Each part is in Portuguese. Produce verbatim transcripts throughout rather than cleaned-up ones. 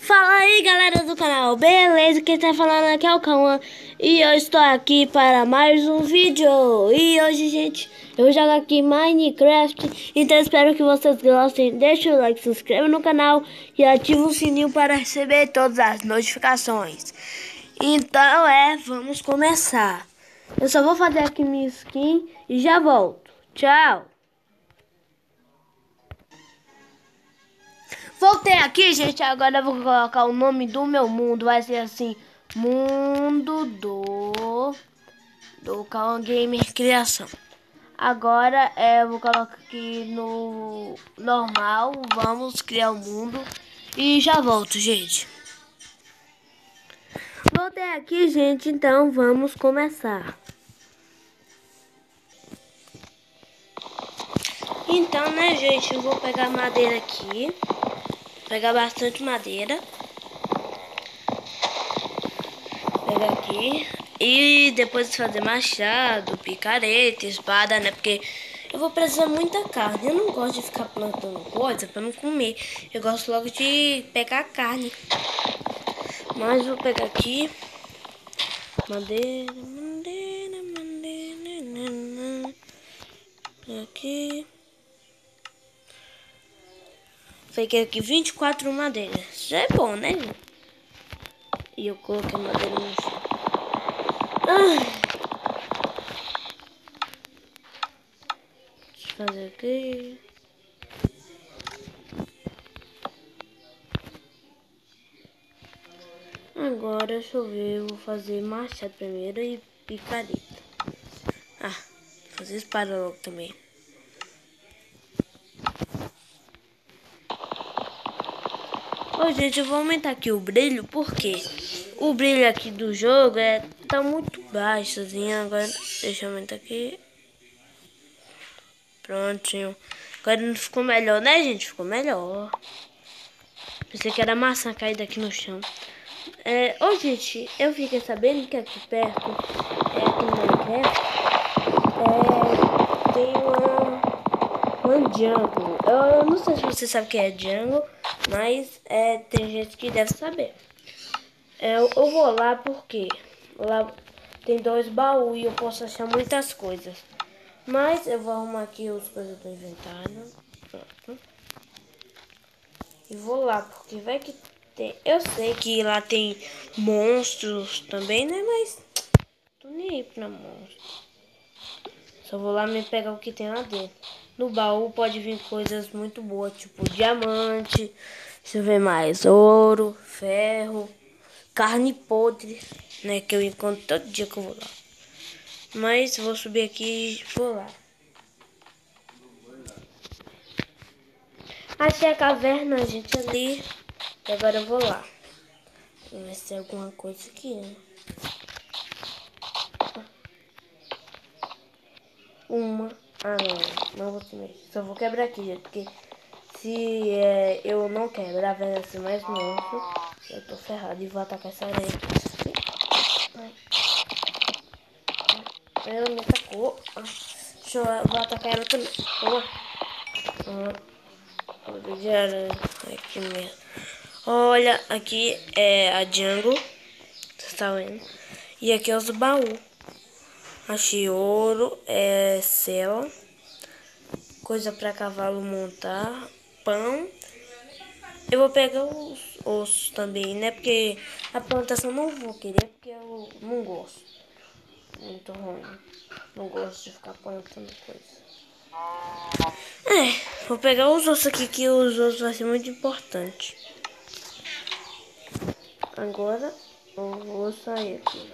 Fala aí, galera do canal, beleza? Quem tá falando aqui é o Cauã e eu estou aqui para mais um vídeo. E hoje, gente, eu jogo aqui Minecraft, então espero que vocês gostem. Deixa o like, se inscreva no canal e ativa o sininho para receber todas as notificações. Então é, vamos começar. Eu só vou fazer aqui minha skin e já volto. Tchau! Voltei aqui, gente. Agora eu vou colocar o nome do meu mundo. Vai ser assim: Mundo do do Cauã Gamer Criação. Agora é, eu vou colocar aqui no normal. Vamos criar o mundo e já volto, gente. Voltei aqui, gente. Então vamos começar. Então, né, gente, eu vou pegar madeira aqui. Pegar bastante madeira. Pegar aqui. E depois fazer machado, picareta, espada, né? Porque eu vou precisar muita carne. Eu não gosto de ficar plantando coisa pra não comer. Eu gosto logo de pegar carne. Mas vou pegar aqui. Madeira, madeira, madeira. Aqui. Peguei aqui vinte e quatro madeiras. Já é bom, né, gente? E eu coloquei madeira no chão. Ah. Deixa eu fazer aqui. Agora, deixa eu ver. Eu vou fazer machado primeiro e picareta. Ah, vou fazer espada logo também. Ô, gente, eu vou aumentar aqui o brilho, porque o brilho aqui do jogo é, tá muito baixo, assim. Agora, deixa eu aumentar aqui. Prontinho. Agora não ficou melhor, né, gente? Ficou melhor. Pensei que era maçã caída aqui no chão. É, ô, gente, eu fiquei sabendo que aqui perto, é, aqui no Minecraft, é, tem uma, uma jungle. Eu, eu não sei se você sabe o que é jungle, mas é, tem gente que deve saber. É, eu, eu vou lá porque lá tem dois baús e eu posso achar muitas coisas. Mas eu vou arrumar aqui as coisas do inventário. Pronto. E vou lá, porque vai que tem... Eu sei que lá tem monstros também, né? Mas tô nem aí pra monstros. Só vou lá me pegar o que tem lá dentro. No baú pode vir coisas muito boas, tipo diamante. Deixa eu ver mais. Ouro, ferro, carne podre, né? Que eu encontro todo dia que eu vou lá. Mas vou subir aqui e vou lá. Achei a caverna, gente, ali. E agora eu vou lá. Vai ser alguma coisa aqui, né? Uma. Ah, não. Não vou comer. Só vou quebrar aqui, gente. Porque se é, eu não quebrar, vai ser mais monstro. Eu tô ferrado e vou atacar essa aranha aqui. Ai. Ela me atacou. Deixa eu, eu vou atacar ela também. Boa. Olha de aranha. Aqui mesmo. Olha, aqui é a jungle. Você tá vendo? E aqui é os baús. Achei ouro, é cela, coisa para cavalo montar, pão. Eu vou pegar os ossos também, né? Porque a plantação não vou querer, porque eu não gosto. Muito ruim. Não gosto de ficar plantando coisa. É, vou pegar os ossos aqui, que os ossos vai ser muito importante. Agora eu vou sair aqui.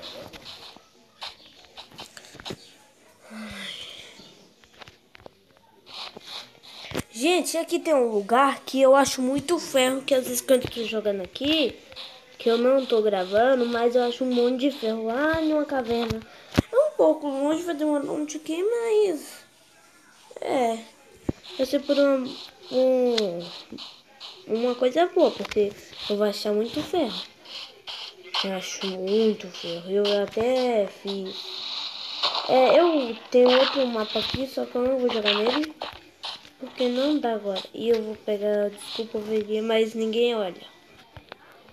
Gente, aqui tem um lugar que eu acho muito ferro, que às vezes quando eu tô jogando aqui, que eu não tô gravando, mas eu acho um monte de ferro lá numa caverna. É um pouco longe, vai demorar um tiquinho, mas... É, vai ser por um, um, uma coisa boa, porque eu vou achar muito ferro. Eu acho muito ferro, eu até fiz... É, eu tenho outro mapa aqui, só que eu não vou jogar nele. Porque não dá agora. E eu vou pegar, desculpa, eu veria, mas ninguém olha.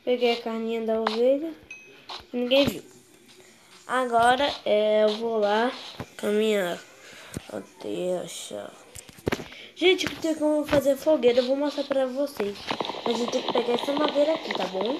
Peguei a carninha da ovelha. Ninguém viu. Agora é, eu vou lá caminhar. Deixa. Gente, que tem como fazer fogueira, eu vou mostrar pra vocês. A gente tem que pegar essa madeira aqui, tá bom?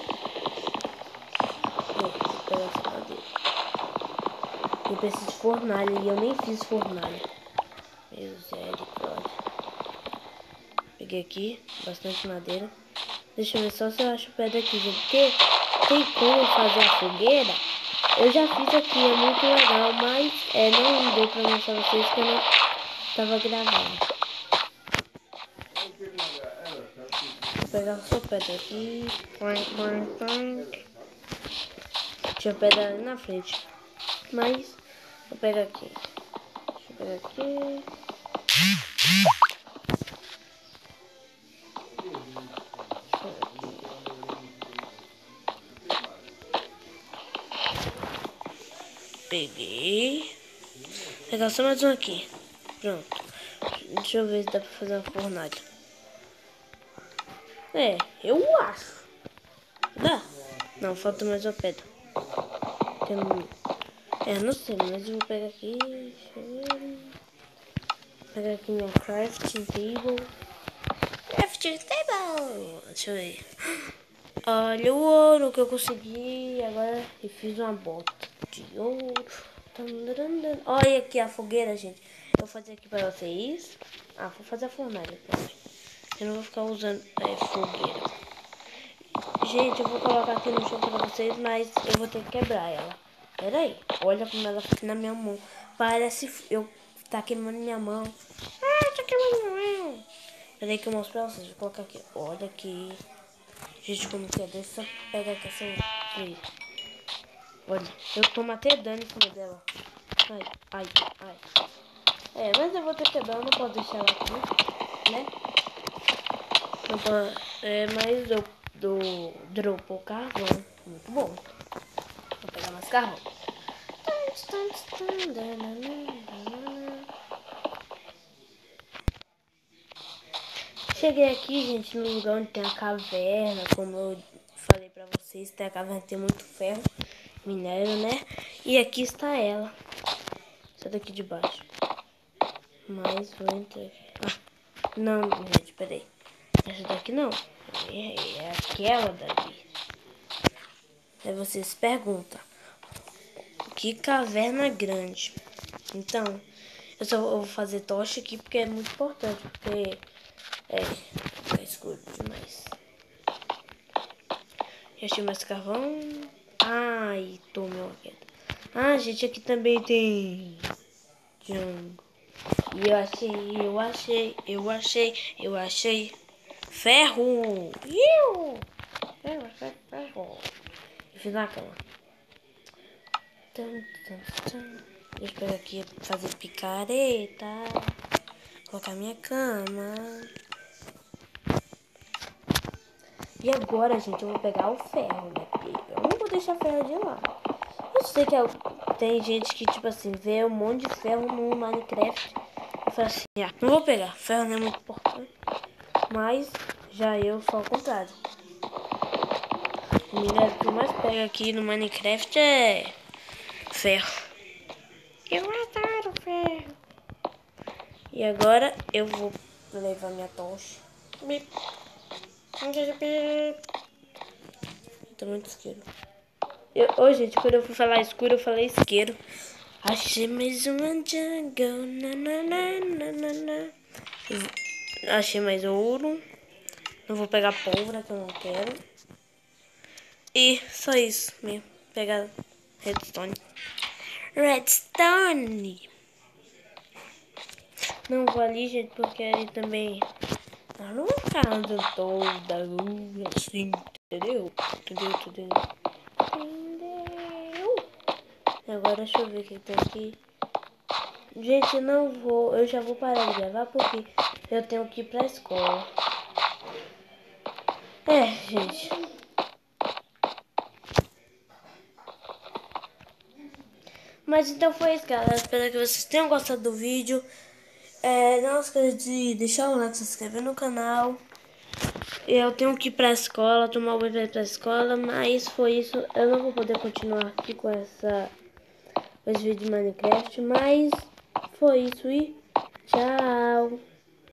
Vou pegar essa madeira. Eu preciso de fornalha e eu nem fiz fornalha. Misericórdia. Peguei aqui, bastante madeira. Deixa eu ver só se eu acho pedra aqui, gente. Porque tem como fazer a fogueira. Eu já fiz aqui, é muito legal, mas é, não deu pra mostrar pra vocês que eu não tava gravando. Vou pegar só pedra aqui. Tinha pedra ali na frente. Mas vou pegar aqui. Deixa eu pegar aqui. Peguei. Vou pegar só mais um aqui. Pronto. Deixa eu ver se dá pra fazer uma fornalha. É, eu acho. Dá? Não, falta mais uma pedra. Tem... É, não sei, mas eu vou pegar aqui. Deixa eu ver. Vou pegar aqui minha crafting table. Crafting table! Deixa eu ver. Olha o ouro que eu consegui. Agora eu fiz uma bota de ouro. Olha aqui a fogueira, gente. Eu vou fazer aqui pra vocês. Ah, vou fazer a fornalha. Eu não vou ficar usando é, fogueira. Gente, eu vou colocar aqui no chão pra vocês, mas eu vou ter que quebrar ela. Pera aí. Olha como ela fica na minha mão. Parece eu tá queimando minha mão. Ah, tá queimando minha mão. Pera aí que eu mostro pra vocês. Vou colocar aqui. Olha aqui. Gente, como que é dessa? Pega aqui essa aqui. Olha, eu tomo até dano em cima dela. Ai, ai, ai. É, mas eu vou ter que quebrar, eu não posso deixar ela aqui, né? Não posso, é, mas eu dou, dropo carvão. Muito bom. Vou pegar mais carvão. Cheguei aqui, gente, no lugar onde tem a caverna, como eu falei pra vocês, tem a caverna, tem muito ferro, minério, né? E aqui está ela. Essa daqui de baixo. Mas vou entrar aqui. Ah, não, gente, peraí. Essa daqui não. É, é aquela daqui. Aí vocês se perguntam. Que caverna grande. Então, eu só vou fazer tocha aqui porque é muito importante. Porque é, fica escuro demais. Já achei mais carvão. Ai, tomei uma queda. Ah, gente, aqui também tem jungle. E eu achei, eu achei, eu achei, eu achei ferro. Iu! Ferro, ferro, ferro. E fiz na cama. Tum, tum, tum. Deixa eu pegar aqui fazer picareta. Colocar minha cama. E agora, gente, eu vou pegar o ferro, né? Eu não vou deixar ferro de lado. Eu sei que é, tem gente que, tipo assim, vê um monte de ferro no Minecraft e fala assim, ah, não vou pegar, ferro não é muito importante. Mas já eu sou ao contrário. O minério que eu mais pego aqui no Minecraft é ferro. Eu adoro ferro. E agora eu vou levar minha tocha. Tô muito escuro. Eu, oh, gente, quando eu fui falar escuro, eu falei isqueiro. Achei mais uma jungle. Na, na, na, na, na. Achei mais ouro. Não vou pegar pólvora, que eu não quero. E só isso mesmo. Pegar redstone. Redstone! Não vou ali, gente, porque ali também. Eu não vou ficar andando toda assim, entendeu? Entendeu? Entendeu? Entendeu? Agora deixa eu ver o que tem aqui. Gente, eu não vou. Eu já vou parar de gravar porque eu tenho que ir pra escola. É, gente. Mas então foi isso, galera. Espero que vocês tenham gostado do vídeo. É, não esqueça de deixar o like, se inscrever no canal. Eu tenho que ir pra escola, tomar o banho pra ir pra escola, mas foi isso. Eu não vou poder continuar aqui com essa com esse vídeo de Minecraft, mas foi isso e tchau!